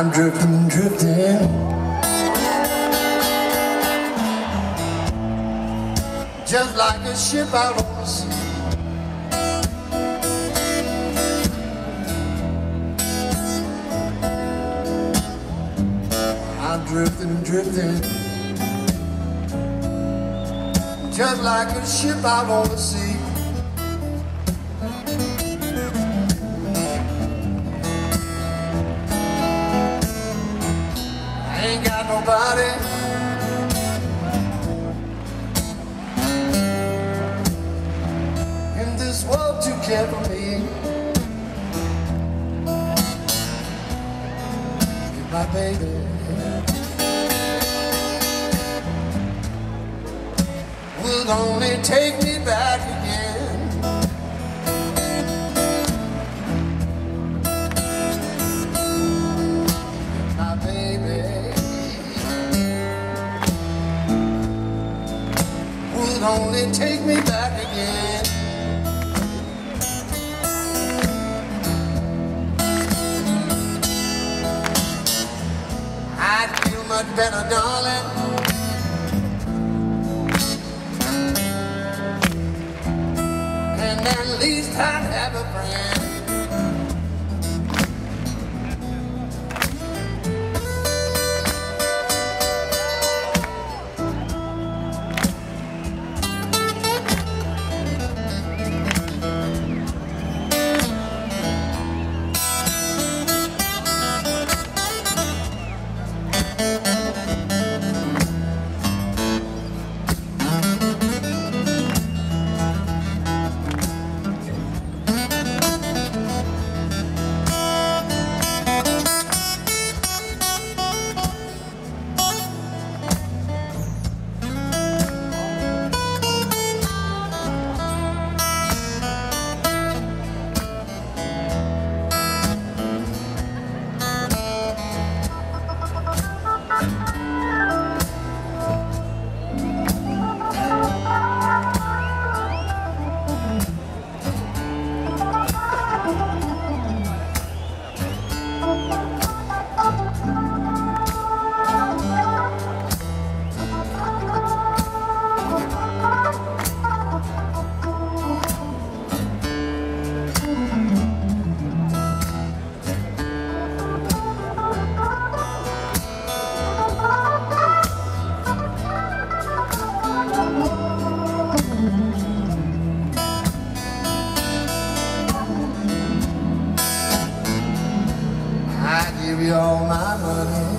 I'm drifting, drifting, just like a ship out on the sea. I'm drifting, drifting, just like a ship out on the sea. Ain't got nobody in this world to care for me. You're my baby, will only take me back again. My baby would only take me back again. I'd feel much better, darling, and at least I'd have a friend. I give you all my money.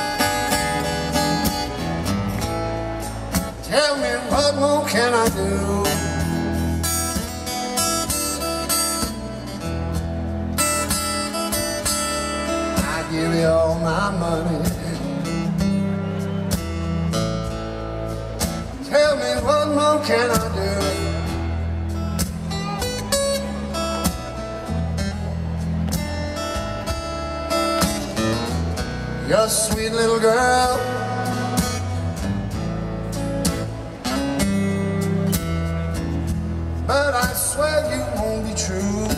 Tell me, what more can I do? I give you all my money. Tell me, what more can I do? You're a sweet little girl, but I swear you won't be true.